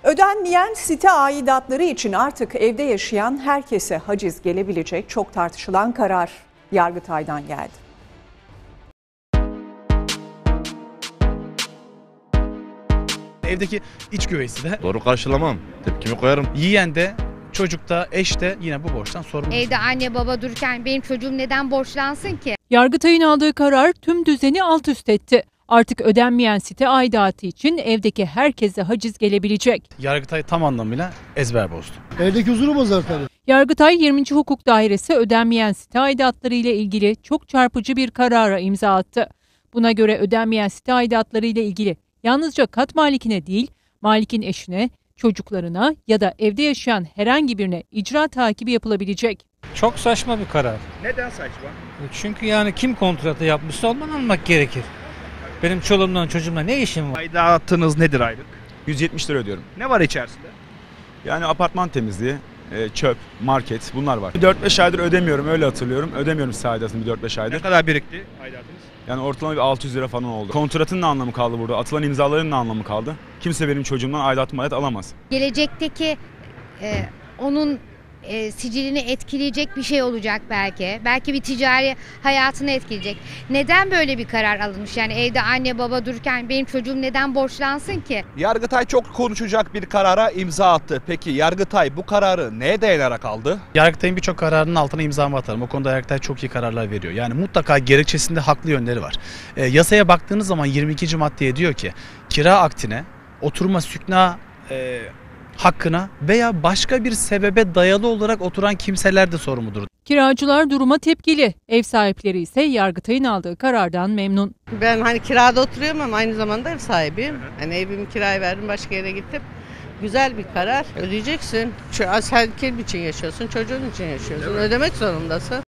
Ödenmeyen site aidatları için artık evde yaşayan herkese haciz gelebilecek çok tartışılan karar Yargıtay'dan geldi. Evdeki iç güveysi de, Doğru karşılamam. Tepkimi koyarım. yiyen de, çocuk da, eş de yine bu borçtan sorumlu. Evde anne baba dururken benim çocuğum neden borçlansın ki? Yargıtay'ın aldığı karar tüm düzeni alt üst etti. Artık ödenmeyen site aidatı için evdeki herkese haciz gelebilecek. Yargıtay tam anlamıyla ezber bozdu. Evdeki huzuru bozar tabii. Yargıtay 20. Hukuk Dairesi ödenmeyen site aidatları ile ilgili çok çarpıcı bir karara imza attı. Buna göre ödenmeyen site aidatları ile ilgili yalnızca kat malikine değil, malikin eşine, çocuklarına ya da evde yaşayan herhangi birine icra takibi yapılabilecek. Çok saçma bir karar. Neden saçma? Çünkü yani kim kontratı yapmışsa ondan almak gerekir. Benim çoluğumdan çocuğumla ne işim var? Aidatınız nedir aylık? 170 lira ödüyorum. Ne var içerisinde? Yani apartman temizliği, çöp, market bunlar var. 4-5 aydır ödemiyorum, öyle hatırlıyorum. Ödemiyorum site aidatını 4-5 aydır. Ne kadar birikti aidatınız? Yani ortalama bir 600 lira falan oldu. Kontratın ne anlamı kaldı burada? Atılan imzaların ne anlamı kaldı? Kimse benim çocuğumdan aidat alamaz. Gelecekteki onun sicilini etkileyecek bir şey olacak belki. Belki bir ticari hayatını etkileyecek. Neden böyle bir karar alınmış? Yani evde anne baba dururken benim çocuğum neden borçlansın ki? Yargıtay çok konuşacak bir karara imza attı. Peki Yargıtay bu kararı neye dayanarak aldı? Yargıtay'ın birçok kararının altına imzamı atarım. O konuda Yargıtay çok iyi kararlar veriyor. Yani mutlaka gerekçesinde haklı yönleri var. Yasaya baktığınız zaman 22. maddeye diyor ki kira akdine, oturma sükna hakkına veya başka bir sebebe dayalı olarak oturan kimseler de sorumludur. Kiracılar duruma tepkili. Ev sahipleri ise Yargıtay'ın aldığı karardan memnun. Ben hani kirada oturuyorum ama aynı zamanda ev sahibiyim. Hani evimi kiraya verdim, başka yere gittim. Güzel bir karar. Ödeyeceksin. Sen kim için yaşıyorsun? Çocuğun için yaşıyorsun. Ödemek zorundasın.